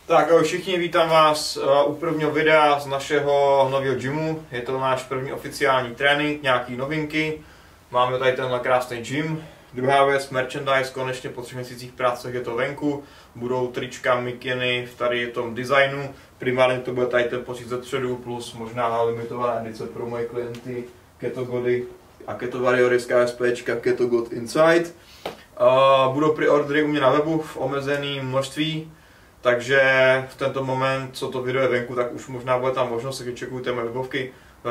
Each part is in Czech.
Tak ahoj všichni, vítám vás u prvního videa z našeho nového gymu. Je to náš první oficiální trénink, nějaký novinky. Máme tady tenhle krásný gym. Druhá věc, merchandise, konečně po 3 měsících práce je to venku. Budou trička, mikiny v tady tom designu. Primárně to bude tady ten pocit ze středu, plus možná limitovaná edice pro moje klienty, Keto Gody a Keto Warriory z KSPčka, Keto God Inside. Budou preordery u mě na webu v omezeném množství. Takže v tento moment, co to video je venku, tak už možná bude tam možnost, takže čekujte moje webovky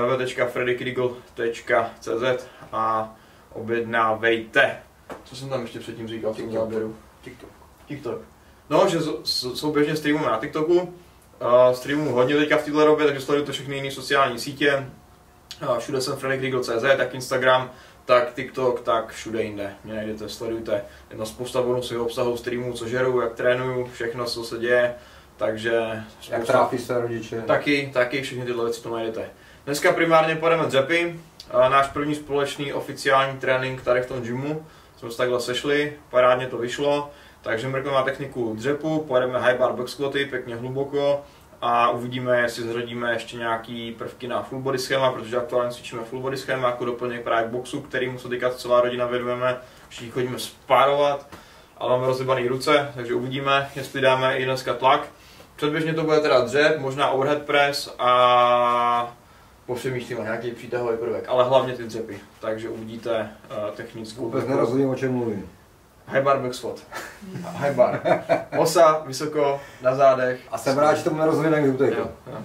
www.freddykriegel.cz a objednávejte. Co jsem tam ještě předtím říkal v tom záběru? TikTok. No, že souběžně streamujeme na TikToku. Streamuju hodně teďka v této době, takže sledujte všechny jiné sociální sítě. Všude jsem freddykriegel.cz, tak Instagram, tak TikTok, tak všude jinde. Mě najdete, sledujte. Je tam spousta bonusového obsahu, streamů, co žeru, jak trénuju, všechno, co se děje. Takže spousta... Jak trápí se rodiče. Taky všechny tyhle věci to najdete. Dneska primárně půjdeme dřepy. Náš první společný oficiální trénink tady v tom gymu. Jsme se takhle sešli, parádně to vyšlo. Takže mrkneme na techniku dřepu, pojedeme high bar back squaty, pěkně hluboko. A uvidíme, jestli zhodíme ještě nějaký prvky na full body schéma, protože aktuálně cvičíme full body schéma jako doplněk právě k boxu, kterýmu se teďka celá rodina věnujeme. Všichni chodíme spárovat, ale máme rozjebaný ruce, takže uvidíme, jestli dáme i dneska tlak. Předběžně to bude teda dřep, možná overhead press a popřemýšlíme nějaký přítahový prvek, ale hlavně ty dřepy. Takže uvidíte technickou. Vůbec nerozumím, o čem mluvím. High bar back squat. High bar. Osa, vysoko, na zádech. A jsem rád, že tomu nerozumím, jak zůtek.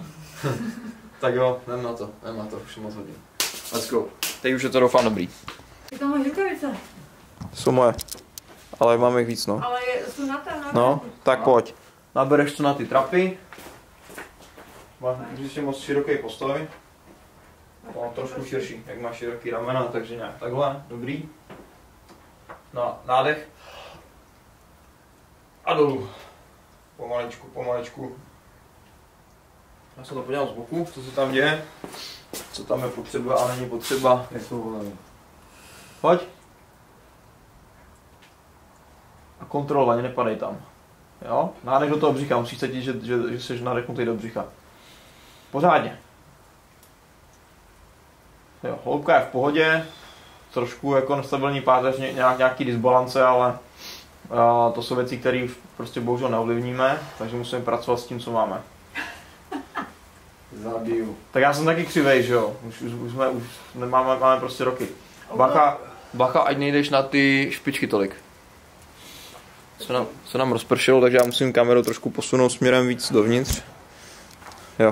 Tak jo, jdem na to, už moc hodně. Let's go. Teď už je to doufám dobrý. Ty tam máš rukavice. Jsou moje, ale máme jich víc, no. Ale jsou na No, tak pojď. Nabereš to na ty trapy. Když je moc široký postoj. No, trošku širší, jak máš široký ramena, takže nějak takhle, dobrý. No, nádech. A dolů. Pomaličku. Já se to podívám z boku, co se tam děje. Co tam je potřeba a není potřeba. Pojď. A kontrola, ani nepadej tam. Jo? Nádech do toho břicha, musíš cítit, že jsi nadechnutý do břicha. Pořádně. Jo, hloubka je v pohodě. Trošku jako nestabilní páteř, nějaký disbalance, ale to jsou věci, které prostě bohužel neovlivníme, takže musíme pracovat s tím, co máme. Zabiju. Tak já jsem taky křivej, že jo, už máme prostě roky. Bacha, ať nejdeš na ty špičky tolik. Se nám rozpršelo, takže já musím kameru trošku posunout směrem víc dovnitř. Jo,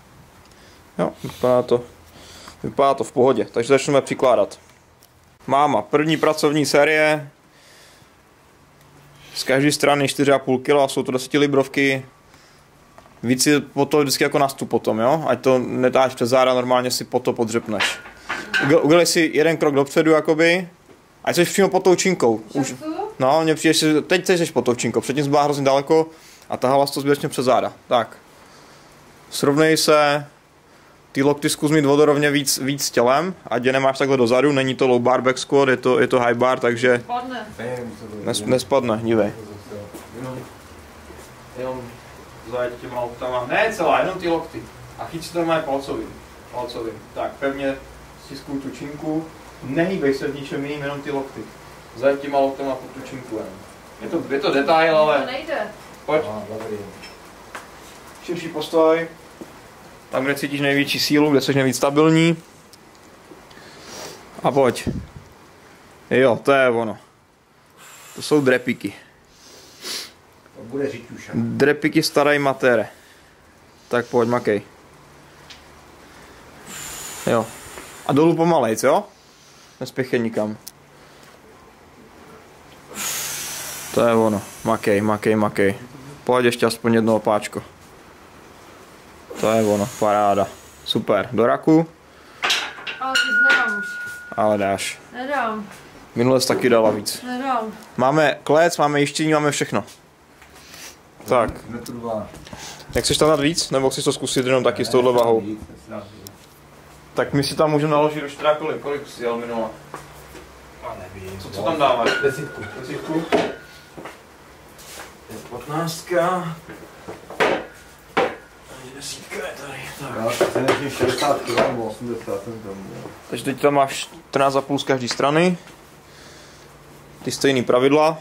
vypadá to v pohodě, takže začneme přikládat. Máma, první pracovní série, z každé strany 4,5 kg, jsou to 10 librovky, víc si po to vždycky jako nastup potom, jo, ať to netáš přes záda, normálně si po to podřepneš. Udělej si jeden krok dopředu, jakoby, ať jsi přímo pod tou činkou. No, mně přijdeš, teď jsi pod tou činkou, předtím jsi byla hrozně daleko a tahala jsi to zbytečně přes záda, tak. Srovnej se. Ty lokty zkus mít vodorovně víc tělem, ať je nemáš takhle dozadu, není to low bar back squat, je to high bar, takže nespadne, dívej. Jenom zajď těma loktama, ne celá, jenom ty lokty. A chyť si to má palcovým. Tak pevně stiskuj tu činku, nehýbej se v ničem jiným, jenom ty lokty. Zajď těma loktama po tu činku jenom. Je to detail, ale... To nejde. Pojď. Širší postoj. Tam, kde cítíš největší sílu, kde jsi nejvíc stabilní. A pojď. Jo, to je ono. To jsou drepiky. To bude řiťuša. Drepiky staré matere. Tak pojď, makej. Jo. A dolů pomalejc, jo? Nespěchej nikam. To je ono. Makej. Pojď ještě aspoň jedno opáčko. To je ono, paráda. Super, do raku. Ale ty nedám už. Ale dáš. Nedám. Minule jsi taky dala víc. Nedám. Máme klec, máme jištění, máme všechno. Tak. Jak chceš tam dát víc? Nebo chceš to zkusit jenom taky s touhle vahou? Tak my si tam můžeme naložit už teda kolik jsi jel minule? Co tam dáme? Desítku. 15. Desítka je tady. Tak. Já se nežím 60 kg nebo 80 jsem tam. Takže teď tam máš 14,5 z každé strany. Ty stejný pravidla.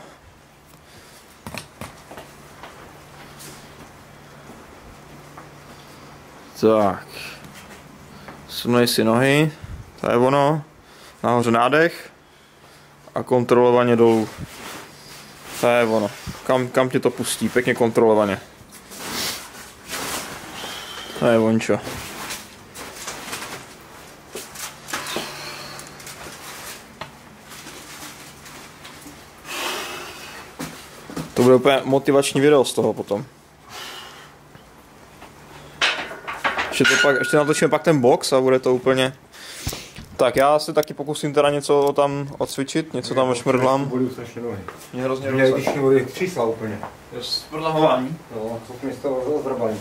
Tak. Sunej si nohy. To je ono. Nahoře nádech. A kontrolovaně dolů. To je ono. Kam tě to pustí? Pěkně kontrolovaně. To je vončo. To bude úplně motivační video z toho potom. Ještě natočíme pak ten box a bude to úplně... Tak já se taky pokusím teda něco tam odcvičit, něco tam ošmrdlám. Bolí strašně nohy. Mě hrozně Mě když mě bolí křísla úplně. protahování. No, co mi z toho zdrabaní.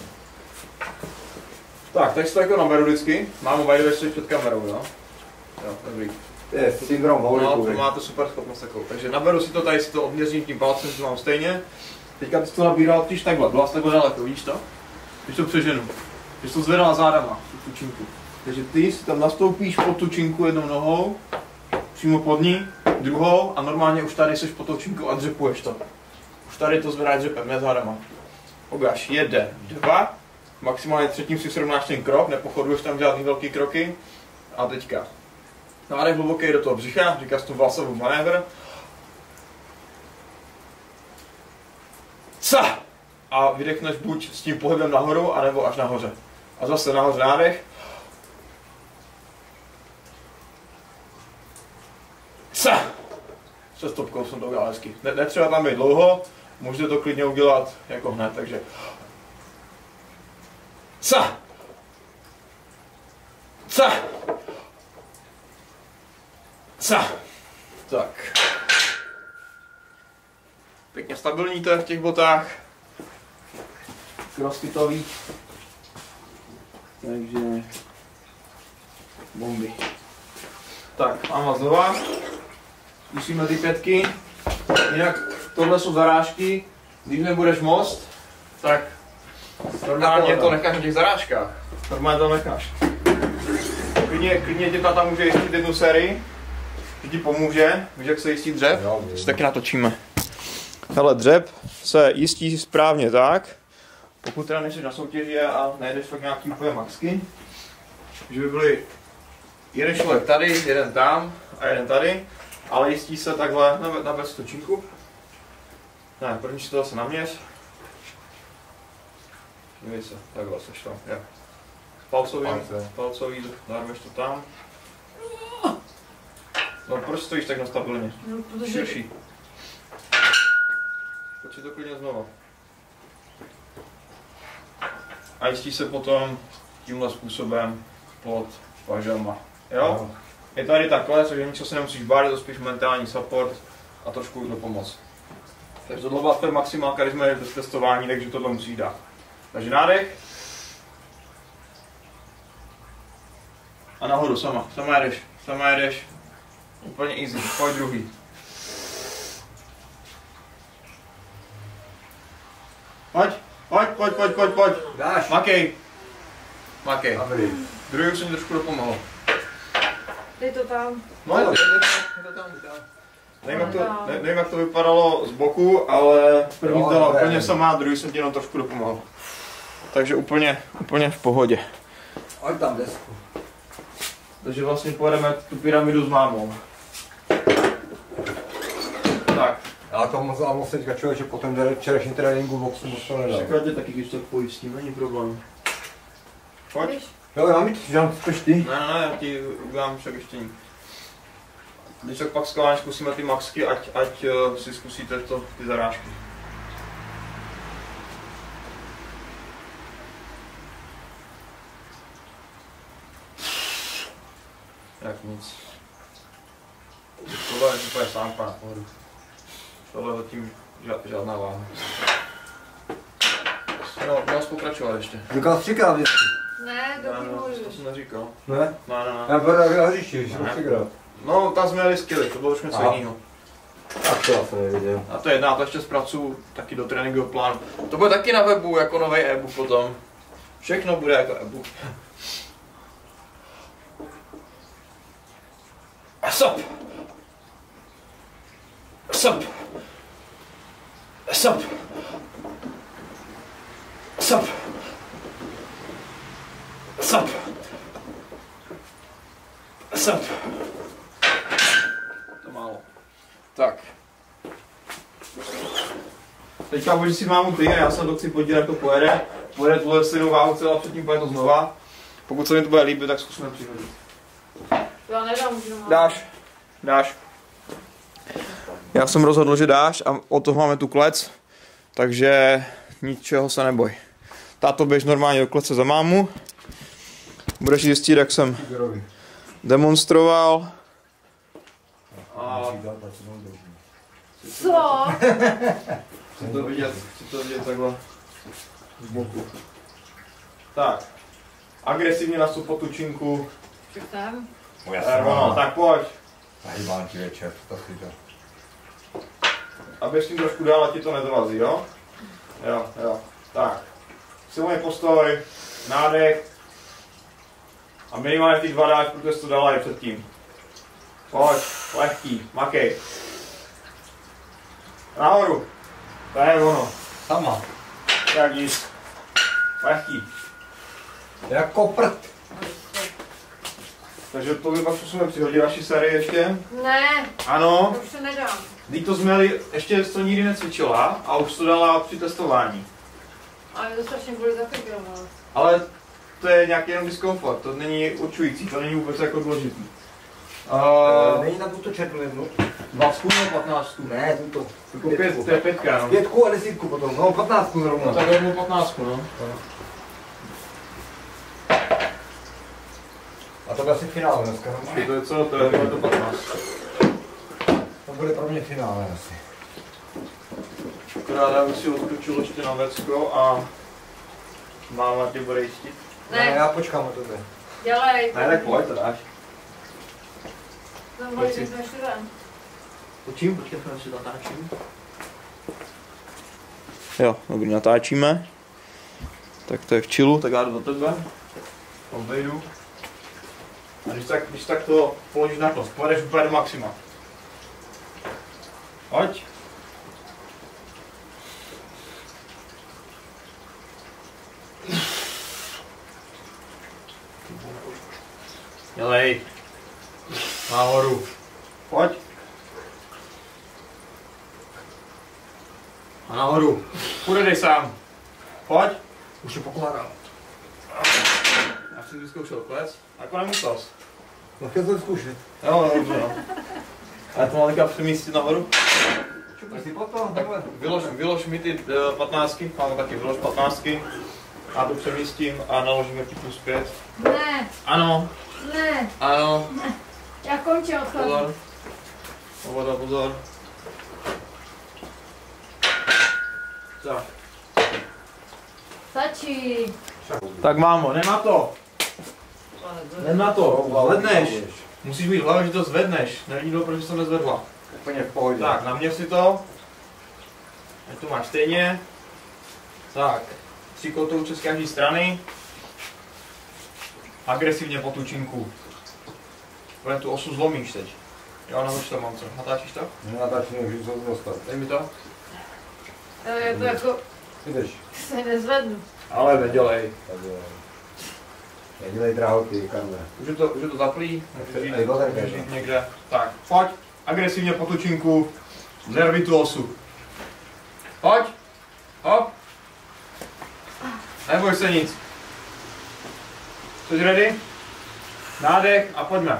Tak, teď si to jako naberu vždycky. Mám obajdu ještě před kamerou, jo? Jo, dobrý. Je syndrom No, Howley. to máte super schopnost takovou. Takže naberu si to tady, si to obměřím tím palcem, to mám stejně. Teďka ty jsi to nabíral tíž takhle, byla takhle daleko, vidíš to? Když to přeženu. Když to zvedala zádama, tu tučinku. Takže ty si tam nastoupíš pod tučinku jednou nohou, přímo pod ní, druhou a normálně už tady seš pod tučinku a dřepuješ to. Už tady to zvedáš dřepem, ne zádama. Ogáš, 1, 2, maximálně třetím si srovnáš ten krok, nepochoduješ tam žádný velký kroky. A teďka. Nádech hluboký do toho břicha, říká se to vlasový manévr. Ca! A vydechneš buď s tím pohybem nahoru, anebo až nahoře. A zase nahoře nádech. Ca! Se stopkou jsem to udělal hezky. Netřeba tam být dlouho, můžete to klidně udělat jako hned, takže... Ca! Ca! Ca! Tak. Pěkně stabilní to je v těch botách. Crossfitový. Takže... Bomby. Tak, mám vás znova. Zkusíme ty pětky. Jinak tohle jsou zarážky. Když nebudeš most, tak normálně to necháš na těch zarážkách. Normálně to necháš. Klidně tě tam může jistit jednu sérii. Že ti pomůže. Víš, jak se jistí dřep? To si taky natočíme. Hele, dřep se jistí správně tak, pokud teda nejsi na soutěži a nejedeš fakt nějaký úplně maxky, že by byly jeden člověk tady, jeden tam a jeden tady, ale jistí se takhle na bez točinku. Ne, první si to zase naměř. Dívej se, takhle seš to, jo. Palcový, dármeš to tam. No proč stojíš tak nastabilně? No, protože... Širší. Počkej to klidně znova. A jistí se potom tímhle způsobem pod pažama. Jo? Je tady takhle, takže ničeho se nemusíš bát, je to spíš mentální support a trošku do pomoc. Takže tohle byla tvoje maximálka, když jsme bez testování, takže tohle musíš dát. Takže nádech. A nahoru sama jedeš. Úplně easy, pojď druhý. Pojď. Dáš. Makej. Dobrý. Druhý už jsem trošku dopomohl. Dej to tam. No, je to tam. Nevím, jak to vypadalo z boku, ale první to dala úplně sama, druhý jsem ti jenom trošku dopomohl. Takže úplně v pohodě. Hoď tam desku. Takže vlastně pojedeme tu pyramidu s mámou. Tak. Já to moc teďka člověk, že po tom včerejším tréninku boxu moc to nedal. Překladě taky, když to pojistím, není problém. Pojď. Jo, já mi to chceš ty. Ne, já ti udělám převěštění. Když tak pak skládáš, zkusíme ty maxky, ať si zkusíte ty zarážky. Jak nic. Tohle je úplně sámka na pohodu. Tohle zatím žádná váha. No, můžu pokračovat ještě. Říkal jsi třikrát vždycky. Ne, To můžeš. jsem neříkal. Ne? Ne. Já budu na hřišti, že třikrát. No, tam jsme jeli skilly, to bylo trošku něco jiného. Tak to já jsem neviděl. A to je jedna, to ještě zpracuju taky do tréninkového plánu. To bude taky na webu, jako nový e-book potom. Všechno bude jako e-book. Stop! Stop! Stop! Stop! Stop! Stop! To málo. Tak. Teďka budeš si mámu ty a já se to chci podívat, jak to pojede. Pojede tuhle stejnou váhu celá, předtím pojede to znova. Pokud se mi to bude líbit, tak zkusíme přihodit. Já nedám, můžu Dáš. Já jsem rozhodl, že dáš a od toho máme tu klec, takže ničeho se neboj. Táto běž normálně do klece za mámu. Budeš zjistit, jak jsem demonstroval. A... Co? Chci to vidět takhle z boku. Tak. Agresivně nastup po tučinku. Tam. Tak pojď. Zahýbám ti večer, to si to. A běž tím trošku dál, a ti to nedovazí, jo? Jo. Tak. Silný postoj, nádech. A minimálně ty 2 dáš, protože jsi to dala i předtím. Pojď, lehký, makej. Nahoru. To je ono. Sama. Tak nic. Lehký. Jako prd. Takže to by pak musíme přihodit naši sérii ještě. Ne, Ano. to už se nedám. Teď to změli, ještě to nikdy necvičila a už to dala při testování. Ale mě to strašně bude zafikrovat. Ale to je nějaký jenom diskomfort, to není určující, to není vůbec jako důležitý. Není tam tuto četnu jednu? 20 nebo 15? Ne, tuto. Jako 5, to je 5, no. 5 a 10 potom, no 15 zrovna. No tak vezmu 15, no. A to bude asi finále dneska, no? To je co? To je to 15. To bude pro mě finále asi. Akorát já bych si odskočil ještě na vecko a máma tě bude jistit. Ne, já počkám na tebe. Dělej. Ne, tak pojď, to dáš. No, můžeš jsme ještě ven. Počím, počkej, si natáčím. Jo, dobrý, natáčíme. Tak to je v chillu, tak já jdu do tebe. Obejdu. A když tak to položíš na kost, pojedeš úplně do maxima. Pojď. Dělej. Nahoru. Pojď. A nahoru. Půjdej sám. Pojď. Už je pokládám. Já jsem vyzkoušel klec. Jako nemusel jsi. No chtěl jsem zkoušet. Jo, dobře, no. Ale to mám teďka přemístit nahoru. Čupr si potom, Tak takhle. vylož mi ty 15, mám taky vylož 15. Já to přemístím a naložíme ti plus 5. Ne, Ano, ne, ano, já končím odcházím. Pozor. Pozor. Tak. Stačí. Tak mámo, nemá to. Nemá to, zvedneš. Musíš mít hlavu, že to zvedneš. Nevidí to, proč jsi to nezvedla. Úplně v pohodě. Tak, naměř si to. Ať to máš stejně. Tak, 3 kotouče z každé strany. Agresivně po tučinku. Protože tu osu zlomíš teď. Jo, nebo to mám co? Natáčíš to? Nenatáčím, už se to dostat. Dej mi to. Je to jako, Jdeš. se nezvednu. Ale nedělej. Nedělej drahoty, Karle. Už je to zaplý. A je to také, Můžeš no. jít někde. Tak, pojď. Agresivně po tučinku. Zervi tu osu. Pojď. Hop. Neboj se nic. Jsi ready? Nádech a pojďme.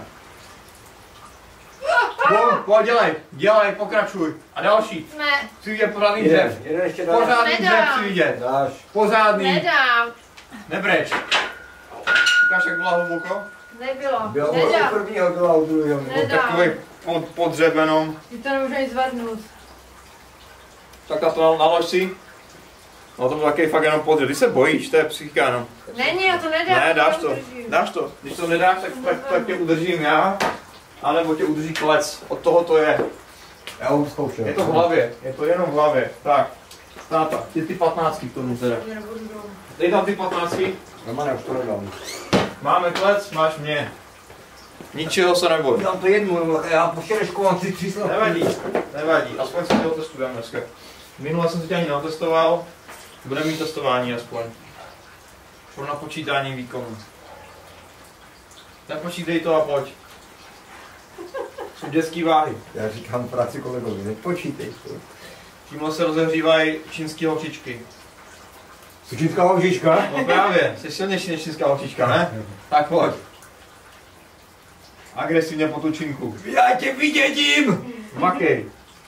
Pojď, dělej, pokračuj. A další. Ne, Chci vidět pořádný dřev. Jeden ještě dáš. Pořádný dřev Nedám. chci vidět. Dáš. Pořádný. nedám. Nebreč. Ukáž, jak byla hluboko. Nebylo, Bylo nedám. prvního, byla u druhého. Nedám. Takový podřebenom. Ty to nemůžu ani zvednout. Tak na to nalož si. No to byl takový fakt jenom podřeb. Ty se bojíš, to je psychika, no. Není, já to nedám. Ne, dáš to. udržím. Dáš to. Když to nedáš, tak tě udržím já. A nebo tě udrží klec. Od toho to je. Já už zkoušel. Je to v hlavě. Je to jenom v hlavě. Tak. Táta, ty 15 k tomu teda. Dej tam ty 15. Romane, už to nedám. Máme klec, máš mě. Ničeho se neboj. Dám to jednu, já po šerešku mám ty 3 slavky. Nevadí, aspoň si to testujeme dneska. Minule jsem si tě ani neotestoval, budeme mít testování aspoň. Pro napočítání výkonu. Nepočítej to a pojď. Jsou dětský váhy. Já říkám práci kolegovi, nepočítej to. Tímhle se rozehřívají čínský holčičky. Jsi čínská holčička? No právě, jsi silnější než čínská holčička, ne? Tak pojď. Agresivně po tu činku. Já tě vydědím! Makej.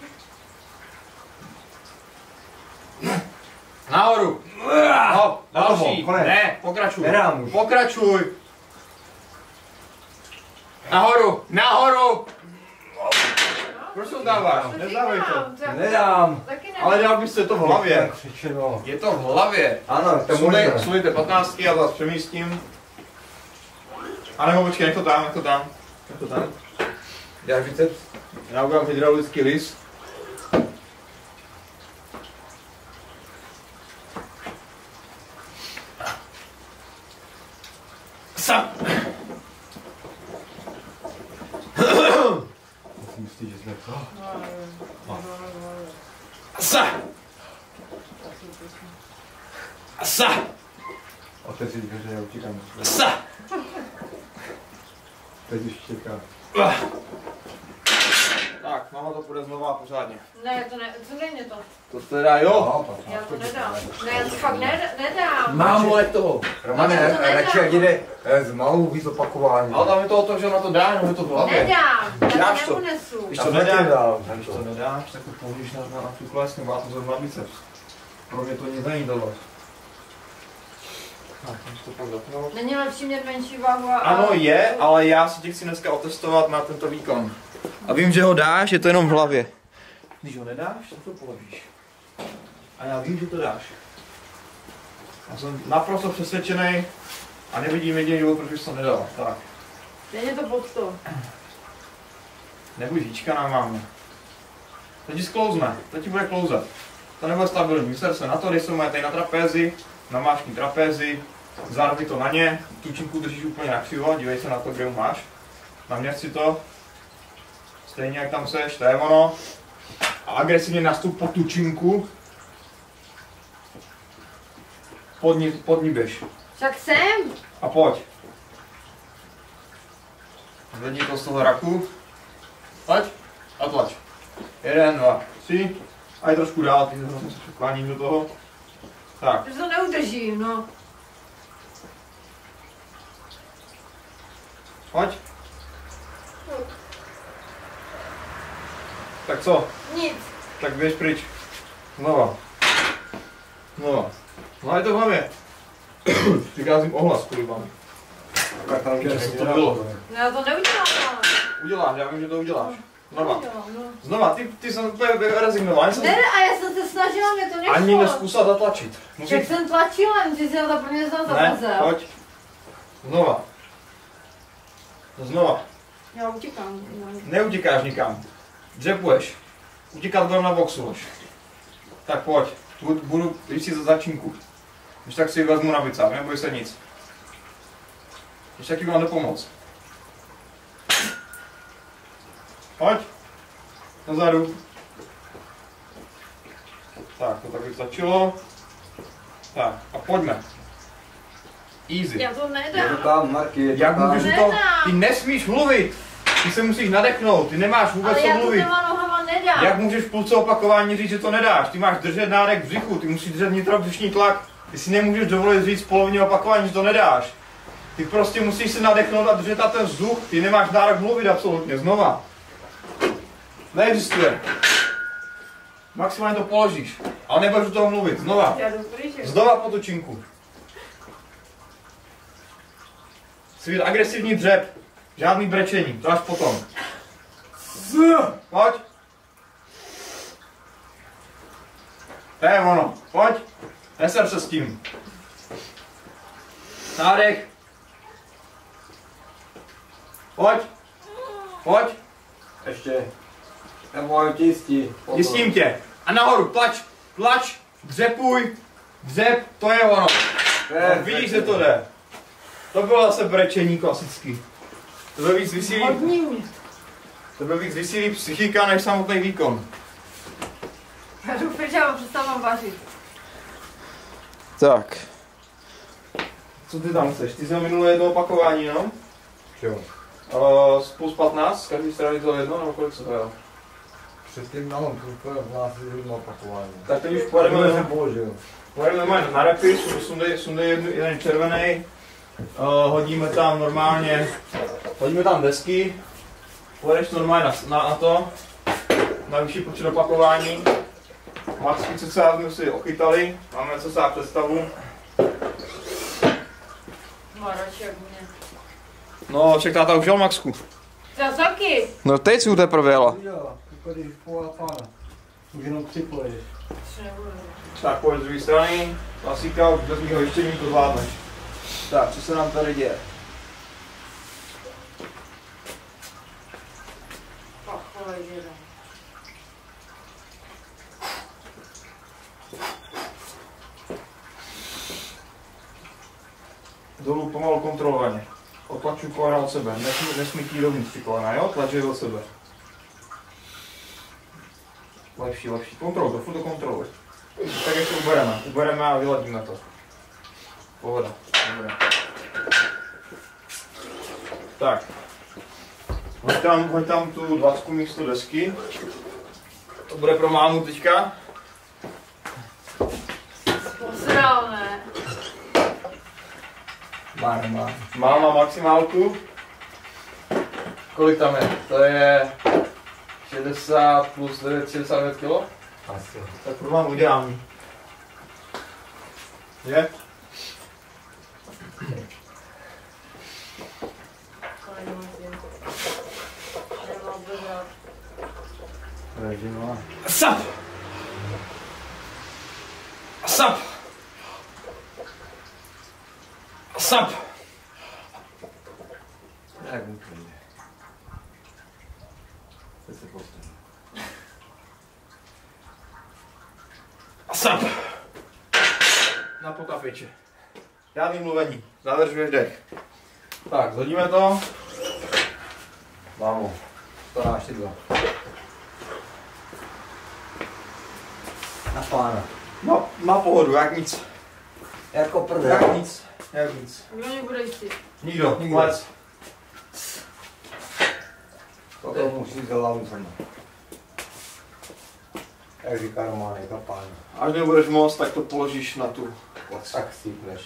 Nahoru. No, další. konec. Ne, pokračuj. Nedám už. Pokračuj. Nahoru, nahoru. Proč to dáváš? Nedávej to. Nedám. Taky ne. Ale dal bys se to v hlavě. Křičeno. Je to v hlavě. Ano, to může. Slujte 15 a vás přemístím. A nebo počkej, nech to tam, nech to tam. Nech to tam. Děláš biceps? Já udělám hydraulický lis. Sam. Musím myslít, že jsme to. Sa. Sa. Otevři dveře, já utíkám. Sa. Teď už čeká. Tak, máma to půjde znova pořádně. Ne, to ne, co není to? To teda jo. Já to nedám. Ne, já to fakt nedám. Mám vole toho. Romane, to nedám. radši jak jde s malou víc opakování. Ale tam je to o tom, že ona to dá, jenom je to v hlavě. Nedám, já Dáš to to. neunesu. Když Já to taky nedáš, dám. když to nedáš, tak to použiješ na tu kles, nebo já to zrovna biceps. Pro mě to nic není tohle. Tak, můžu to pak zapnout. Není lepší mít menší váhu a... Ano je, ale já si tě chci dneska otestovat na tento výkon. A vím, že ho dáš, je to jenom v hlavě. Když ho nedáš, tak to položíš. A já vím, že to dáš. Já jsem naprosto přesvědčený a nevidím jediný důvod, proč bys to nedal. Tak, Není to pod to. nebuď hýčka nám máme. Teď ti sklouzne, teď ti bude klouzat. To nebude stabilní, vyser se na to, když se mají tady na trapézi, na mášní trapézi, zároveň to na ně, tučinku držíš úplně na křivo, dívej se na to, kde ho máš. Naměř si to, stejně jak tam seš, to je ono. A agresivně nastup po tučinku. Pod ní běž. Však jsem. A pojď. Zvedni to z toho raku. Pojď a tlač. 1, 2, 3. A je trošku dál, ty se překláním do toho. Tak. Protože to neudržím, no. Pojď. Tak co? Nic. Tak běž pryč. Znova. Znova. No a je to v hlavě. Přikázím ohlas kvůli vám. Tak tam Že se to bylo. No já to neudělám. Uděláš, já vím, že to uděláš. Znova. Neudělám, no. Znova, ty jsem úplně rezignoval. Ne, a já jsem se snažila, mě to nešlo. Ani neskusil zatlačit. Jak jsem tlačila, že jsem to prvně znal Ne, zapazel. pojď. Znova. Znova. Já utíkám. No. Neutíkáš nikam. Dřepuješ. Utíkat budem na boxu až. Tak pojď. Budu si za začínku. Když tak si vezmu na bicáp, neboj se nic. Když taky vám jde pomoct. Pojď. Nazadu. Tak, to tak by stačilo. Tak, a pojďme. Easy. Já to Je nedám. to tam, Marky, je to Jak tam. můžeš to? Nedám. Ty nesmíš mluvit. Ty se musíš nadechnout, ty nemáš vůbec Ale co já to mluvit. těma nohama nedám. Jak můžeš v půlce opakování říct, že to nedáš? Ty máš držet nádech v břichu, ty musíš držet nitrobřišní tlak. Ty si nemůžeš dovolit říct v polovině opakování, že to nedáš. Ty prostě musíš se nadechnout a držet na ten vzduch, ty nemáš nárok mluvit absolutně, znova. Neexistuje. Maximálně to položíš, ale nebudeš do toho mluvit, znova. Já jdu pryč. Znova po tučinku. Svít agresivní dřep, žádný brečení, to až potom. Pojď. To je ono, pojď. Neser se s tím. Nádech. Pojď. Pojď. Ještě. Nebo ti jistí. Jistím tě. A nahoru, tlač. Tlač. Dřepuj! Dřep, to je ono. No, vidíš, že to jde. To bylo zase brečení klasický. To byl víc vysílí. To byl víc vysílí psychika než samotný výkon. Já jdu pryčám, přestávám vařit. Tak. Co ty tam chceš? Ty jsi minulé jedno opakování, no? Jo. Plus 15, z každé strany to jedno, nebo kolik se to jel? Předtím mám plus 15 jedno opakování. Tak teď už pojedeme, jsem položil. pojedeme na repy, sundej jeden červený. Hodíme tam normálně, hodíme tam desky. Pojedeš normálně na to, na vyšší počet opakování. Maxky cca jsme si ochytali, máme cca představu. Radši jak mě. No, však táta už jel Maxku. Za taky. No teď si u teprve jela. Jo, když pána. Už jenom 3 pojedeš. Tak pojď z druhé strany, klasika, už bez mýho ještě to zvládneš. Tak, co se nám tady děje? Dolů pomalu kontrolovaně. Otlačuj kolena od sebe, nesmí jít dovnitř ty kolena, jo? Tlačuj od sebe. Lepší. Kontroluj to, furt to kontroluj. Tak ještě ubereme a vyladíme to. Pohoda, dobré. Tak. Hoď tam tu 20 místo desky. To bude pro mámu teďka. Posral, ne? Máma maximálku. Kolik tam je? To je 60 plus 9, 69 kg? Asi. Tak pro mámu ideální. Je? Sap! Sap! Sap! Jak mu to jde? Teď se postavím. Sap! Na potapiče. Žádný mluvení. Zadržuješ dech. Tak, zhodíme to. Mámo, 142. Na pána. Má pohodu, jak nic. Jako první. Jak nic. Kdo nebude jistý? Nikdo. Lec. To musí za hlavu sama. Jak říká Románek, na pána. Až nebudeš moc, tak to položíš na tu koc. Tak sípneš.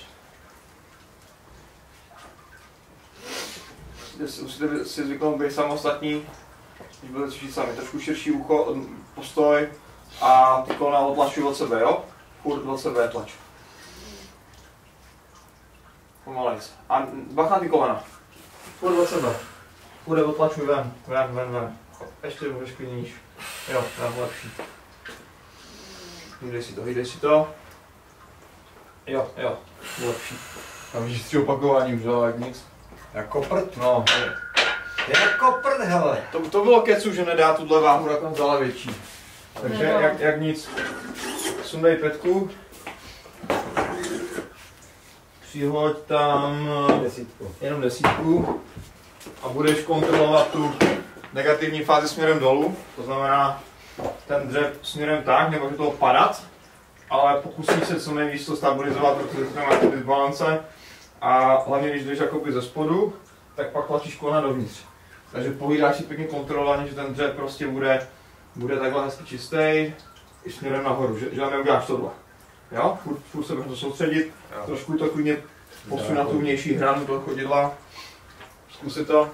Musíte si zvyknout být samostatní, když budete cvičit sami. Trošku širší ucho, postoj a ty kolena otlačuj od sebe, jo? Furt od sebe tlač. Pomalejc. A bach na ty kolena. Furt od sebe. Furt otlačuj ven. Ještě můžeš klidně níž. Jo, tak lepší. Hýdej si to. Jo, lepší. Tam víš 3 opakování už, ale jak nic. Jako prd. No. Jako prd, hele. To bylo kecu, že nedá tuhle váhu, tak tam vzala větší. Takže jak nic. Sundej pětku. Přihoď tam jenom desítku. A budeš kontrolovat tu negativní fázi směrem dolů. To znamená ten dřep směrem tak, nemůže toho padat. Ale pokusí se co nejvíc to stabilizovat, protože to má ty disbalance. A hlavně když jdeš jakoby ze spodu, tak pak tlačíš kolena dovnitř. Takže pohlídáš si pěkně kontrolovaně, že ten dřep prostě bude takhle hezky čistý i směrem nahoru, že neuděláš tohle. Jo? Furt se to soustředit, trošku to klidně posun na tu vnější hranu toho chodidla. Zkusit to.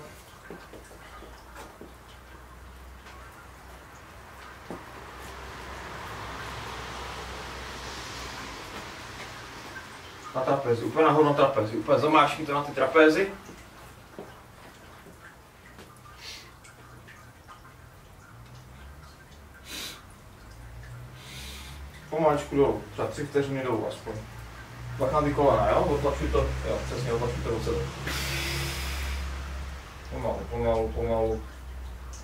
Na trapezi, úplně nahoru na trapezi, úplně zamáškni to na ty trapézy. Pomaličku dolů, třeba 3 vteřiny dolů aspoň. Pak na ty kolena, jo? Otlačuj to, jo, přesně, otlačuj to do sebe. Pomalu.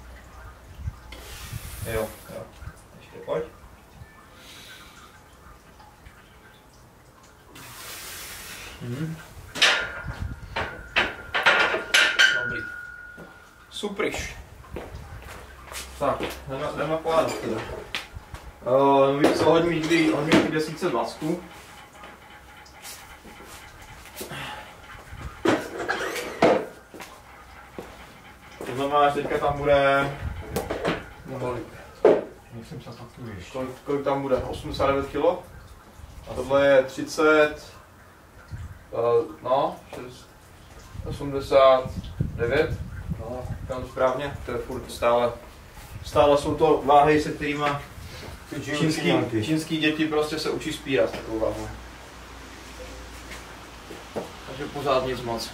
Jo, ještě pojď. Dobrý. Supriš. Tak, jdeme na plánu teda. Víš co, hodím někdy desítce vlásků. To znamená, že teďka tam bude... Kolik tam bude? 89 kg. A tohle je 30... no, 89. No, tam správně, to je furt stále jsou to váhy, se kterými čínský děti prostě se učí spírat takovou váhu. Takže pořád nic moc.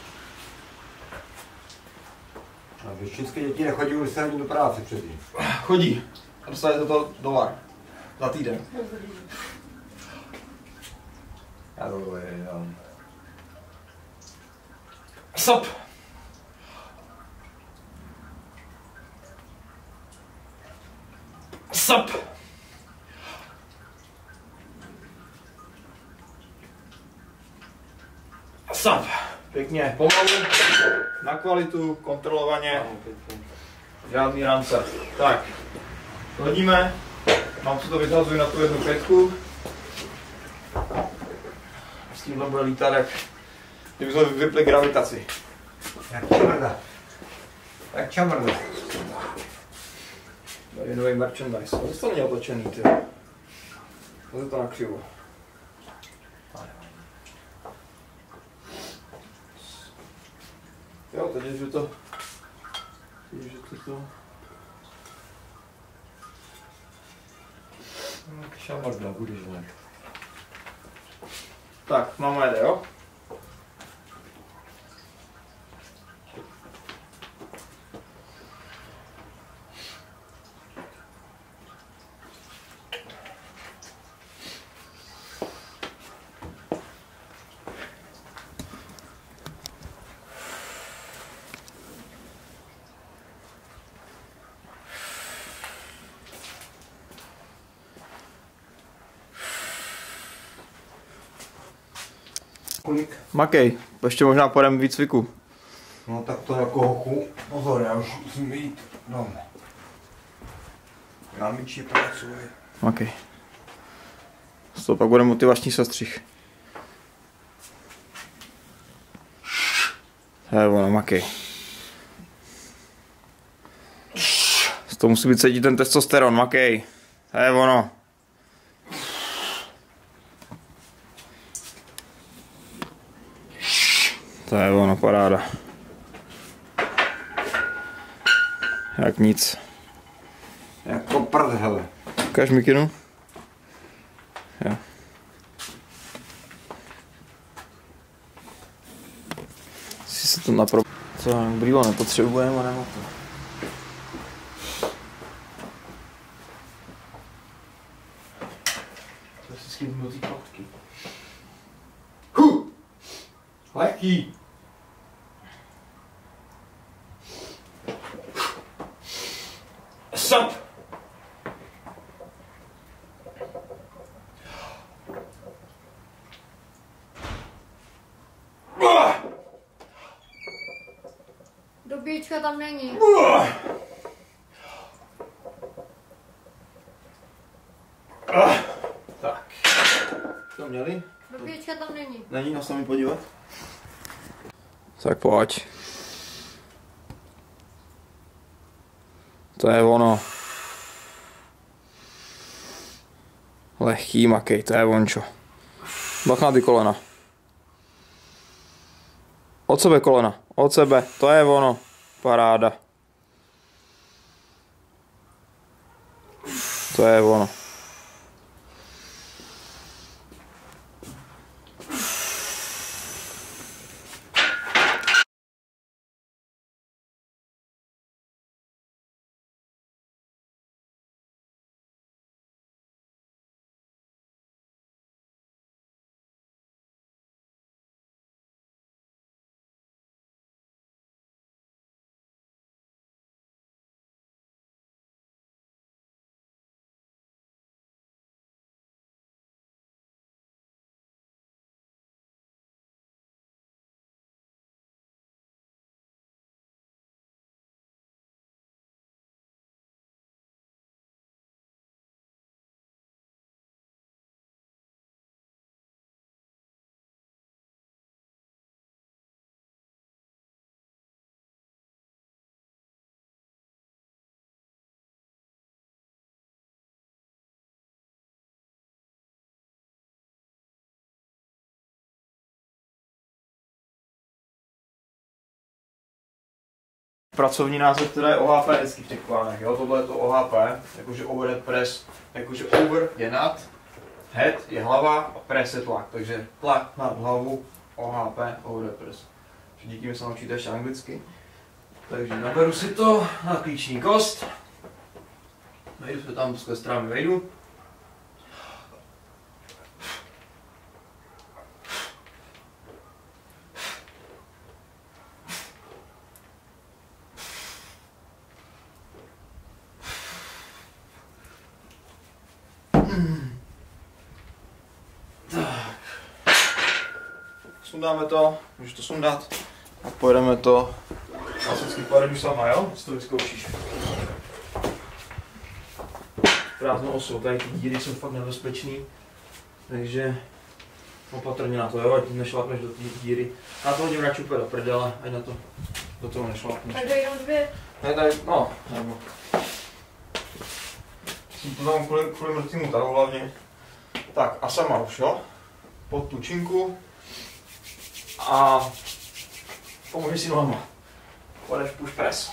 A čínské děti nechodí už se do práce předtím. Chodí. A dostali za to $1 za týden. Já to je, Stop! Stop! Stop! Pěkně, pomalu, na kvalitu, kontrolovaně, žádný rance. Tak, hodíme, mám si to vyhazuji na tu jednu pětku. S tímhle bude lítat, jak kdybychom vypli gravitaci. jak čamrda. Jak čamrda. Tady je nový merchandise. To to není otočený, ty. To je to na křivo. Jo, teď je, že to... Čamrda, budeš hned. Tak, máma jede, jo? Kolik? Makej, ještě možná půjdeme výcviku. No tak to jako hochu. Pozor, já už musím jít domů. Já míči pracuji. Makej. To pak bude motivační sestřih. Hej, ono, makej. To musí být cítit ten testosteron, makej. Hej, ono. To je ono, paráda. Jak nic. Jako prd, hele. Ukáž mikinu? Jo. Si se to napro... Co, brýle nepotřebujeme, nebo to? To si skýtnu do té fotky. Lehký. Stop. Dobíječka tam není. Tak. To měli? Dobíječka tam není. Není, no se mi podívat. Tak pojď. To je ono. Lehký makej, to je vončo. Bach na ty kolena. Od sebe kolena, od sebe, to je ono. Paráda. To je ono. Pracovní název, která je OHP vždycky v těch plánech, jo? Tohle je to OHP, jakože overhead press, jakože over je nad, head je hlava a press je tlak, takže tlak nad hlavu, OHP, overhead press. Díky mi se naučíte ještě anglicky. Takže naberu si to na klíční kost, najdu se tam, z strany vejdu. Sundáme to, můžeš to sundat a pojedeme to. Klasicky pojedeš sama, jo? Si to vyzkoušíš. Prázdnou osou, tady ty díry jsou fakt nebezpečný, takže opatrně na to, jo? Ať nešlapneš do té díry. Na to hodím radši úplně do prdele, ať na to do toho nešlapneš. Tak jenom dvě. Ne, tady, no, nebo. Jsem to tam kvůli mrtvýmu tahu hlavně. Tak a sama už, jo? Pod tu činku. A pomůžeš si nohama. Pojedeš push press.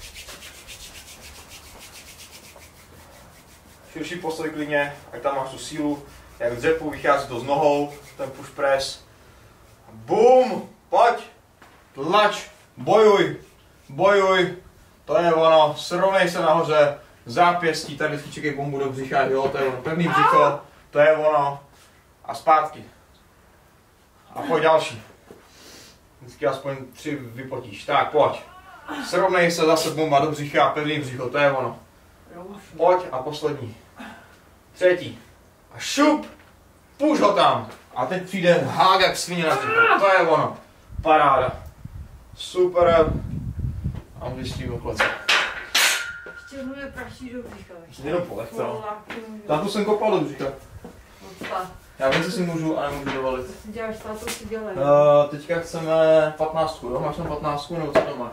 Širší postoj klidně, ať tam máš tu sílu. Jak v dřepu vychází to s nohou, ten push press. Bum! Pojď! Tlač! Bojuj! Bojuj! To je ono, srovnej se nahoře. Zápěstí, tady vždycky čekej bombu do břicha, jo, to je ono, pevný břicho. To je ono. A zpátky. A pojď další. Vždycky aspoň 3 vypotíš. Tak, pojď. Srovnej se zase bomba do břicha, pevný břicho, to je ono. Pojď a poslední. Třetí. A šup! Puš ho tam. A teď přijde hák jak svině na břicho, to je ono. Paráda. Super. A můžeš s tím oklece. Ještě mu nepraší do břicha. Jenom polehce, no. Tátu jsem kopal do břicha. Já vím, co si můžu a nemůžu dovolit. Co si děláš, tátu si dělej. Teďka chceme 15, jo? Máš tam 15 nebo co tam máš?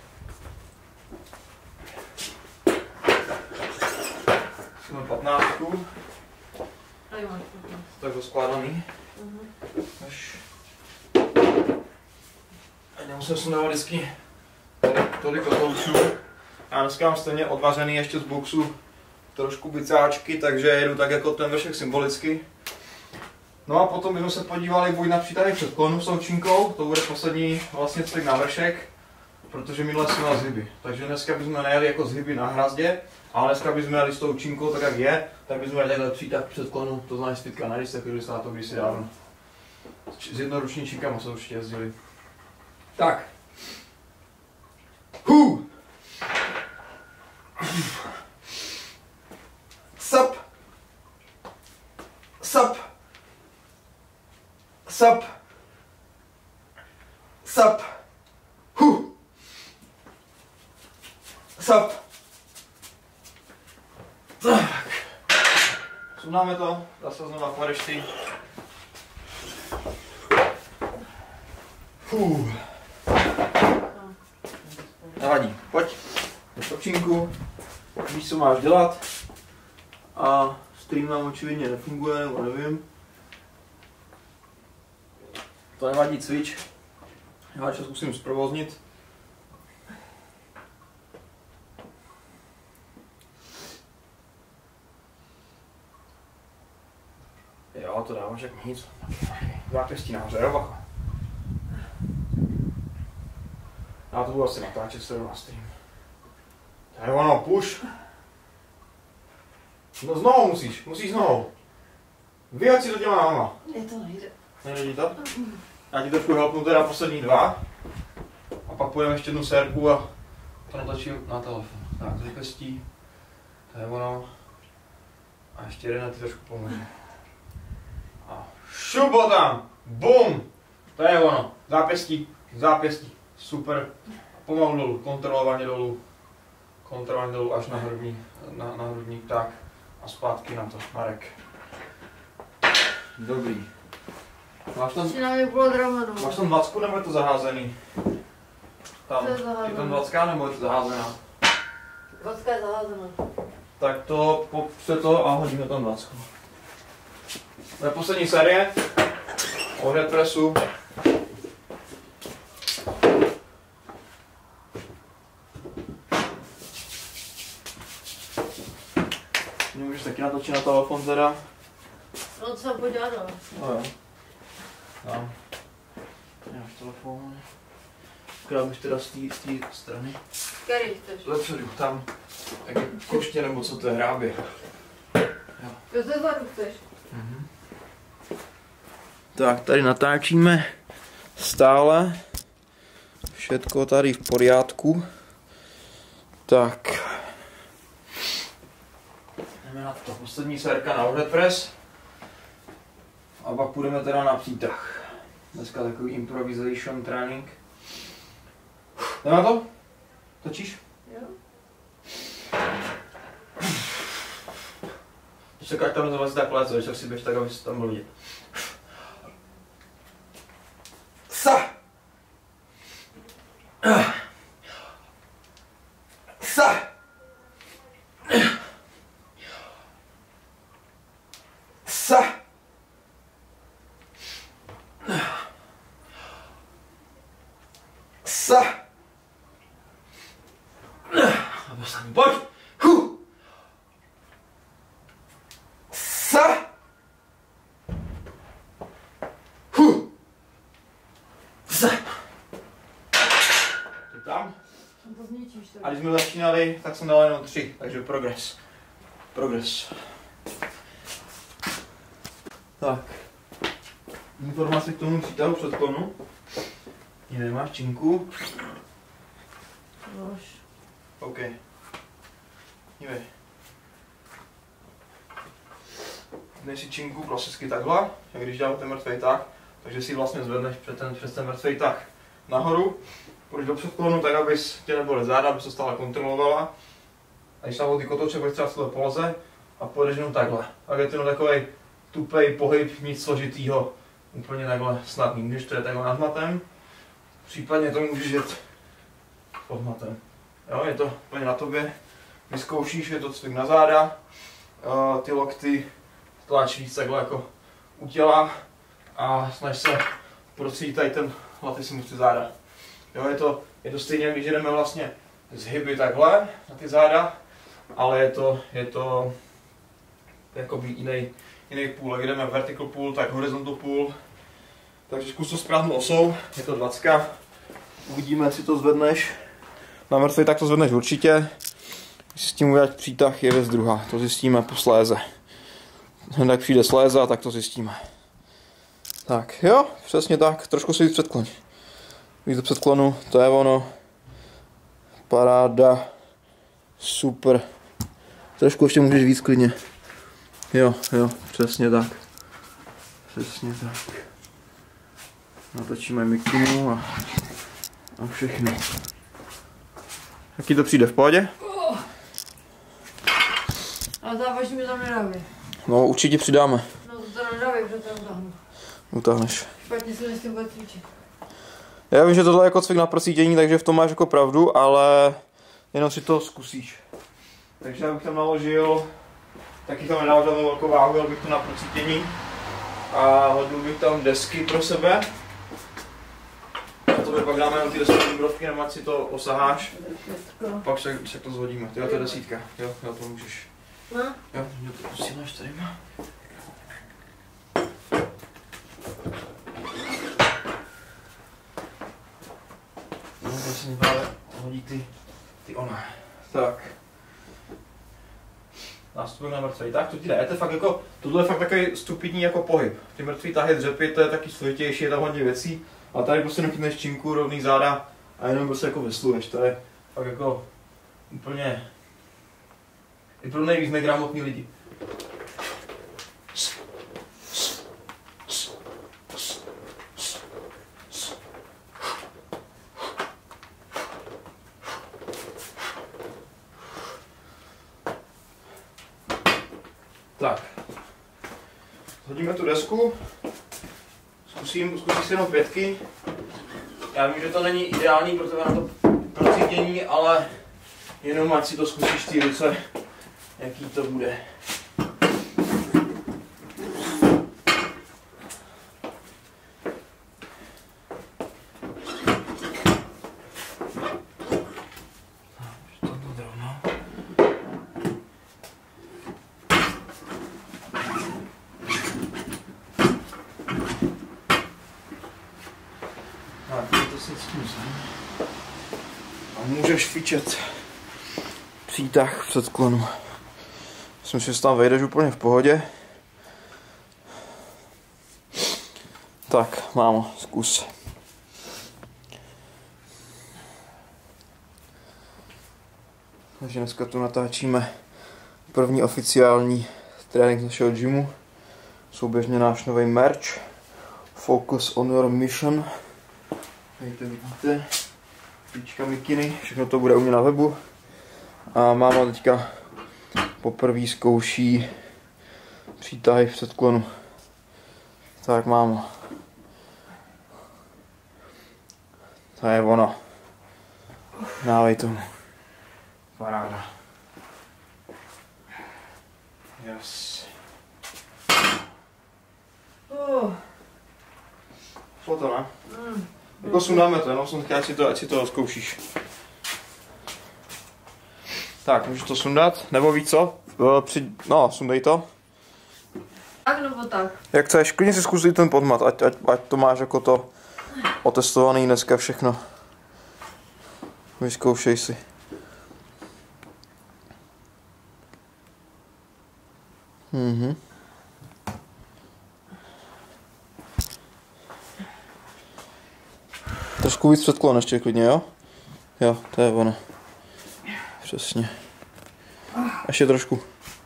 Chceme 15. Tady máš 15. Tak to skládaný. Až... Nemusím sundávat vždycky tolik kotoučů. Já dneska mám stejně odvařený ještě z boxu trošku bicáčky, takže jedu tak jako ten vršek symbolicky. No a potom bychom se podívali buď na přítavý předklonu s tou činkou, to bude poslední vlastně cvik na vršek, protože minule jsme na zhyby. Takže dneska bychom nejeli jako zhyby na hrazdě, ale dneska bychom jeli s tou činkou tak jak je, tak bychom jeli takhle přítah předklonu, to znamená stytka na rysech, když se na to kdysi dávno. S jednoruční činkama se určitě jezdili. Tak. Sup. Sup. Sup. Sup. Sup. Tak. Sundáme to, zase znova pojedeš ty. Nevadí, pojď. Točinku. Víš, co máš dělat. A stream nám očividně nefunguje, nebo nevím. To nevadí, cvič. Já čas musím zprovoznit. Jo, to dáváš jak nic. Zápěstí nahoře, jo, bacha. Já to budu asi natáčet se na stream. Tak ono, push. No s nohou musíš s nohou. Vyhoď si to těma nohama. Je to nejde. Nejde to? Já ti trošku helpnu teda poslední 2. A pak půjdeme ještě jednu sérku a to natočím na telefon. Tak, zápěstí. To je ono. A ještě jeden ti trošku pomůže. A šubo tam! Bum! To je ono. Zápěstí, zápěstí. Super. Pomalu dolů, kontrolovaně dolů. Kontrolovaně dolů až na hrudník, tak. A zpátky na to, Marek. Dobrý. Máš tam 20 nebo je to zaházený? Tam. Je tam 20 nebo je to zaházená? 20 je zaházená. Tak to popře to a hodíme tam 20. To je poslední série. Overhead pressu. natočit na telefon teda. No co jsem podívat, no. No jo. No. Máš telefon. Ukrát bych teda z té strany. Který chceš? Lepředu, tam. Jak je koště nebo co to je, hrábě. Jo, to zadu chceš. Tak, tady natáčíme stále. Všetko tady v pořádku. Tak. Jdeme na to. Poslední sérka na overhead press. A pak půjdeme teda na přítah. Dneska takový improvisation trénink. Jdeme na to? Točíš? Jo. Když se tam zavazí tak léto, když si běž tak, aby se tam byl vidět. Sa! Sa! Sa! Sa! Pojď! Hu! Sa! Hu! Sa! To tam? To zničíš to. A když jsme začínali, tak jsem dal jenom 3, takže progres. Progres. Tak. Informace k tomu přítahu předklonu. Nemáš činku? Nož. OK. Dívej. Dnes si činku klasicky takhle, jak když děláme ten mrtvej tah, takže si vlastně zvedneš přes ten mrtvej tah nahoru, půjdeš do předklonu tak, abys tě nebyly záda, aby se stále kontrolovala. A když tam ty kotouče budeš třeba v této poloze a půjdeš jenom takhle. Tak je to jenom takový tupej pohyb, nic složitýho, úplně takhle snadný. Můžeš to je takhle nad matem, případně to můžeš jet pod matem. Jo, je to úplně na tobě. Vyzkoušíš, je to cvik na záda, ty lokty tlačí víc takhle jako u těla a snaž se procítit tady ten latissimus ty záda. Jo, je to stejně, když jdeme vlastně zhyby takhle na ty záda, ale je to jakoby jiný půl. Jak jdeme vertical pull, tak horizontal pull. Takže zkus to správnou osou, je to 20. Uvidíme, jestli to zvedneš. Na mrtvej tak to zvedneš určitě. Když si s tím udělat přítah, je věc druhá. To zjistíme posléze. Jak přijde sléza, tak to zjistíme. Tak jo, přesně tak. Trošku si víc předkloň. Víc do předklonu, to je ono. Paráda. Super. Trošku ještě můžeš víc klidně. Jo, přesně tak. Přesně tak. Natočíme mikinu a všechno. Jaký to přijde, v pohodě? Ale závaží mi tam nedávají. No určitě přidáme. No to nedávají, protože to utáhnu. Utáhneš. Špatně se mi s tím bude cvičit. Já vím, že tohle je jako cvik na procítění, takže v tom máš jako pravdu, ale jenom si to zkusíš. Takže já bych tam naložil, taky tam nedal žádnou velkou váhu, dal bych to na procítění a hodil bych tam desky pro sebe. A to pak dáme na ty desky brovky, nebo ať si to osaháš. Pak se to zhodíme. Jo, to je 10. Jo, to můžeš. No? Jo, to posíláš tady má. No, to se mi právě hodí ty ona. Tak. Nástupek na mrtvej tah, to ti jde. Tohle je fakt takový stupidní jako pohyb. Ty mrtvý tahy dřepy, to je taky složitější, je tam hodně věcí. A tady prostě nechytneš činku, rovný záda a jenom prostě jako vesluješ. To je fakt jako úplně i pro nejvíc negramotní lidi. Tak. Hodíme tu desku. Zkusím si jenom 5. Já vím, že to není ideální pro tebe na to procítění, ale jenom ať si to zkusíš v té ruce, jaký to bude. A můžeš fičet přítah v předklonu. Myslím, že tam vejdeš úplně v pohodě. Tak, mámo, zkus. Takže dneska tu natáčíme první oficiální trénink našeho gymu. Souběžně náš nový merch. Focus on your mission. Hejte, vidíte. Píčka mikiny, všechno to bude u mě na webu. A máma teďka poprvé zkouší přítahy v předklonu. Tak mámo. To je ono. Dávej tomu. Paráda. Yes. Šlo to, ne? Jako sundáme to, jenom jsem chtěl, ať si to zkoušíš. Tak, můžeš to sundat, nebo víc co? No, sundej to. Tak nebo tak? Jak chceš, klidně si zkus ten podmat, ať to máš jako to otestovaný dneska všechno. Vyzkoušej si. Trošku víc předklon ještě klidně, jo? Jo, to je ono. Přesně. Ještě trošku.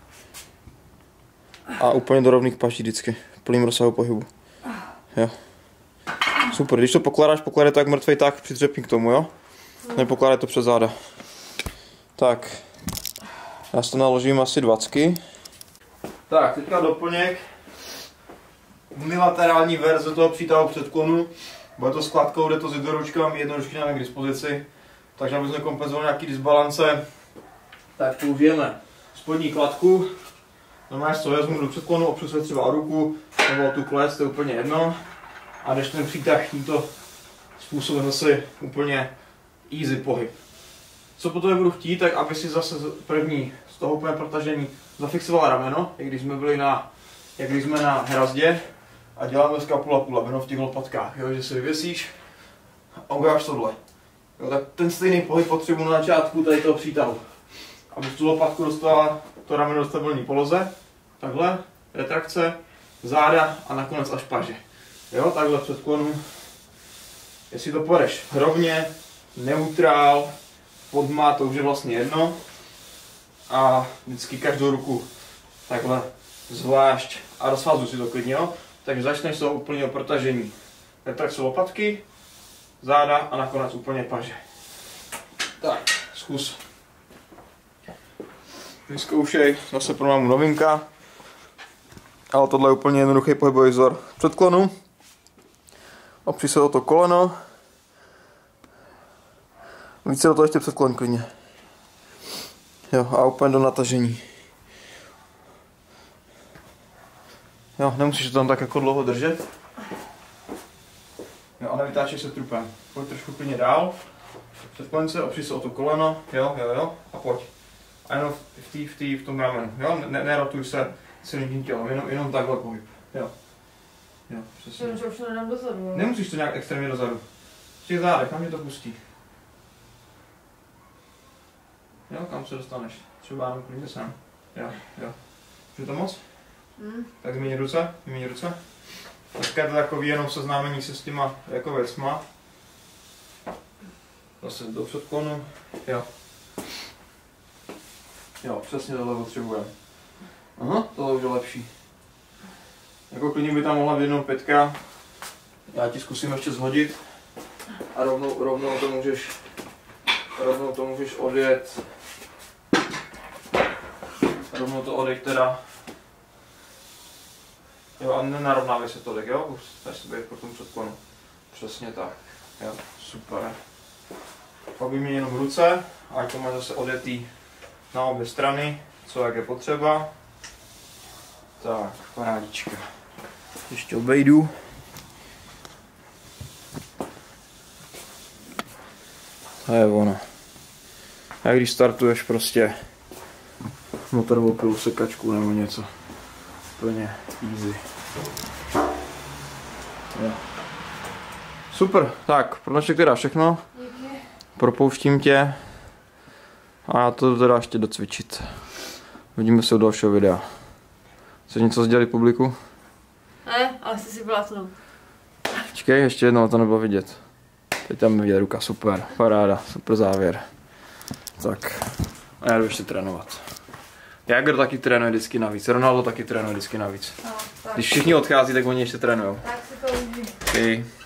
A úplně do rovných paží vždycky. V plným rozsahu pohybu. Jo. Super, když to pokládej to jak mrtvej tak přidřepni k tomu, jo? Nepokládej to přes záda. Tak. Já si to naložím asi 20. Tak, teďka doplněk. Unilaterální verze toho přítahu předklonu. Bude to skladkou, jde to s jednoručkami, jednoručky máme k dispozici. Takže aby jsme kompenzovali nějaký disbalance, tak použijeme spodní kladku. Normálně to vezmu do předklonu, opřu se třeba o ruku nebo o tu klec, to je úplně jedno. A když ten přítah tímto způsobem zase úplně easy pohyb. Co potom budu chtít, tak aby si zase první z toho úplně protažení zafixoval rameno, jak když jsme na hrazdě a děláme skapula pula, v těch lopatkách, jo, že se vyvěsíš a uděláš tohle. Jo, tak ten stejný pohyb potřebuji na začátku tady toho přítahu. Aby tu lopatku dostala to rameno do stabilní poloze, takhle, retrakce, záda a nakonec až paže. Jo, takhle v předklonu. Jestli to pojedeš rovně, neutrál, podmat, to už je vlastně jedno. A vždycky každou ruku takhle zvlášť a rozhazuj si to klidně, jo. Takže začneš z toho úplného protažení. Retrakce lopatky, záda a nakonec úplně paže. Tak, zkus. Vyzkoušej, zase pro mámu novinka. Ale tohle je úplně jednoduchý pohybový vzor v předklonu. Opři se o to koleno. Více do toho ještě předklon klidně. Jo, a úplně do natažení. Jo, nemusíš to tam tak jako dlouho držet. Jo, a nevytáčej se trupem. Pojď trošku klidně dál. Předklon se, opři se o to koleno. Jo, a pojď. A jenom v tom ramenu. Jo, nerotuj se celým tělem, jenom takhle pohyb. Jo, přesně. Že už to nedám dozadu, jo? Nemusíš to nějak extrémně dozadu. V těch zádech, kam tě to pustí. Jo, kam se dostaneš? Třeba jenom klidně sem. Jo. Už to moc? Tak vyměň ruce. Dneska je to takový jenom seznámení se s těma jako věcma. Zase do předklonu. Jo, přesně tohle potřebujeme. Aha, tohle už je lepší. Jako klidně by tam mohla být jenom 5. Já ti zkusím ještě zhodit. A rovnou to můžeš odjet. Rovnou to odejď teda. Jo, a nenarovnávej se tolik, jo? Už se být po tom předklonu. Přesně tak. Jo, super. Pak vyměň jenom ruce, ať to máš zase odjetý na obě strany, co jak je potřeba. Tak, parádička. Ještě obejdu. To je ono. A když startuješ prostě motorovou pilu, sekačku nebo něco. Úplně easy. Jo. Super, tak pro dnešek teda všechno. Díky. Propouštím tě. A já to teda ještě docvičit. Vidíme se u dalšího videa. Chceš něco sdělit publiku? Ne, ale jsi si byla to. Počkej, ještě jednou, to nebylo vidět. Teď tam vidět ruka, super, paráda, super závěr. Tak, a já jdu ještě trénovat. Jagr taky trénuje vždycky navíc, Ronaldo taky trénuje vždycky navíc. No, tak. Když všichni odchází, tak oni ještě trénujou. Tak si to užij. Okay.